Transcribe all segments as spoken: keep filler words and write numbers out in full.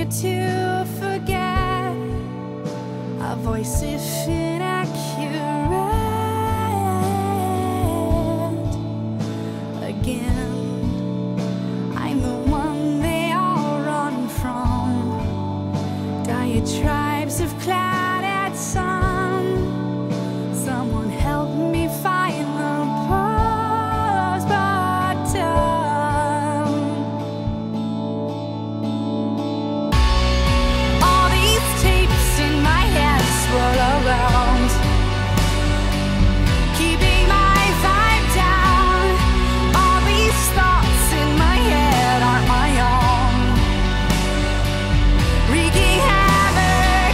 you to forget. Our voice is inaccurate again. I'm the one they all run from. Diatribes of clouded sun. Someone help me find the pause button. All these tapes in my head swirl around, keeping my vibe down. All these thoughts in my head aren't my own, wreaking havoc.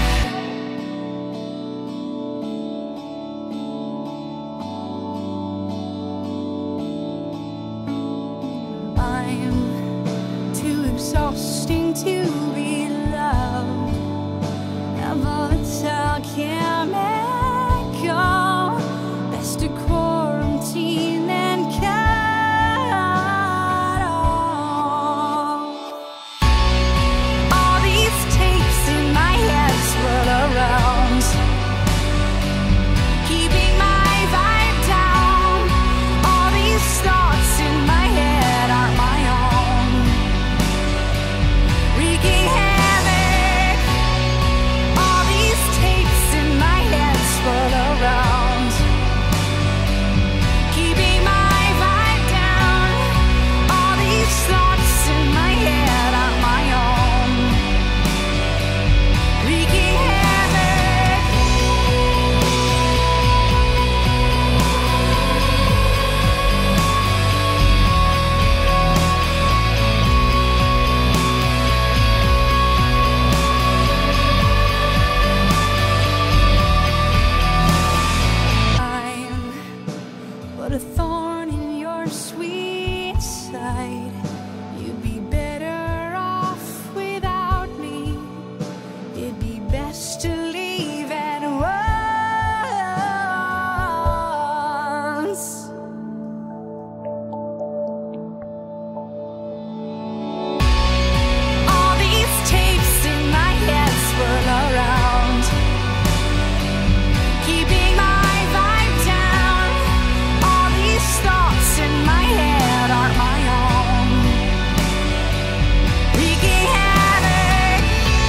I'm too exhausting to be loved. Never tell chemical. Best to quarantine and cut off. All these tapes in my head swirl around, keeping my vibe down. All these thoughts in my head aren't my own, wreaking havoc. All these tapes in my head swirl around, keeping my vibe down. All these thoughts in my head aren't my own, wreaking havoc. I'm but a thorn in your sweet side. You'd be better off without me. It'd be best to leave at once. All these tapes in my head swirl around, keeping my vibe down. All these thoughts in my head aren't my own, wreaking havoc.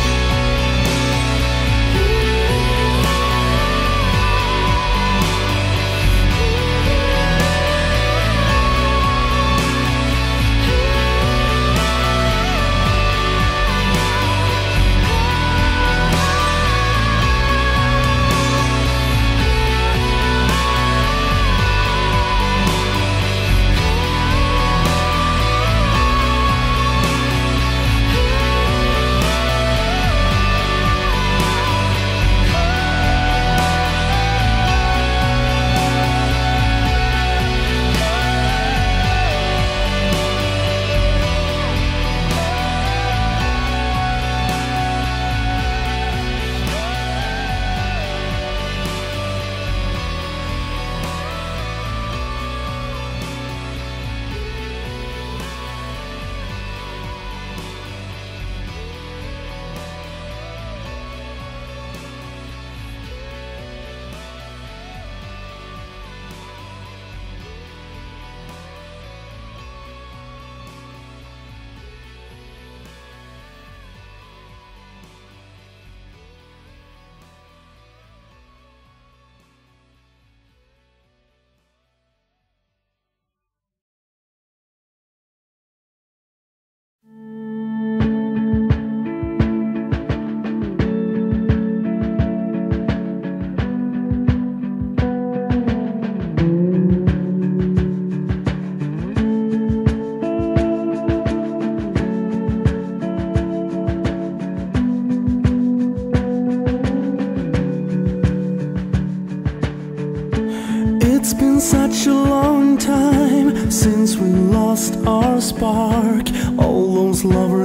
It's been such a long time since we lost our spark. All those lover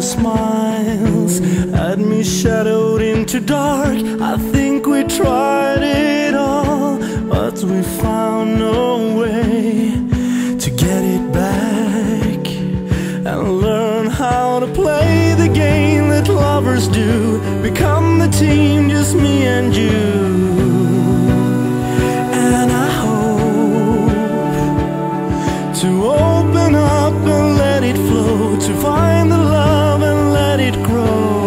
smiles had me shadowed into dark. I think we tried it all, but we found no way to get it back and learn how to play the game that lovers lovers do, become the team, just me and you. And I hope to open up and let it flow, to find the love and let it grow.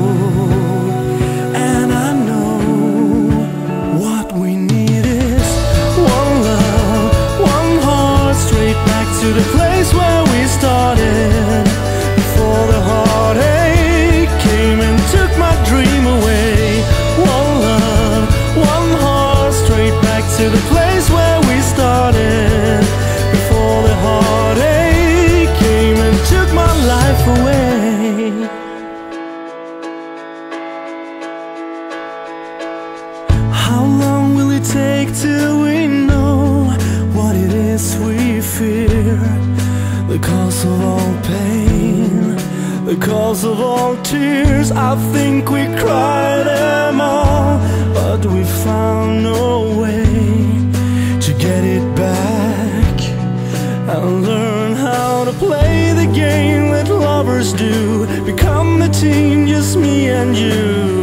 And I know what we need is one love, one heart, straight back to the place where we started. Before the heartache came and took my dream away. One love, one heart, straight back to the place where we started. Before the heartache came and took my life away. How long will it take till we know what it is we fear? The cause of all pain, the cause of all tears. I think we cried them all, but we found no way to get it back and learn how to play the game that lovers do, become the team, just me and you.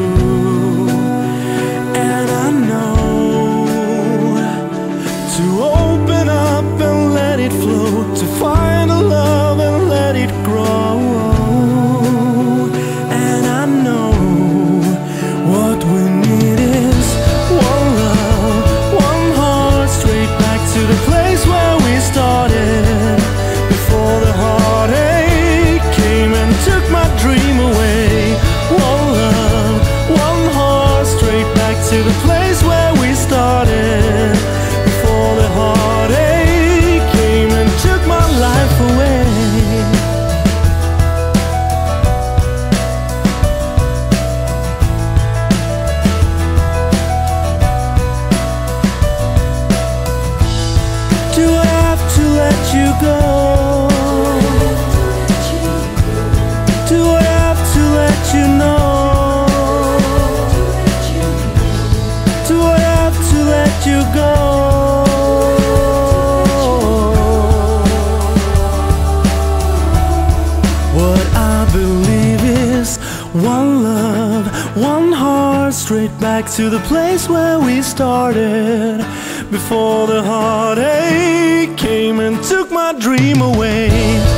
And I know to open up and let it flow, to find a love and let it grow. And I know what we need is one love, one heart, straight back to the place where we started. Before the heartache came and took my dream away. One love, one heart, straight back to the place where we started. Before the heartache came and took my life away. Do I have to let you go? Do I have to let you know? Do I have to let you go? What I believe is one love, one heart, straight back to the place where we started. Before the heartache came and took my dream away.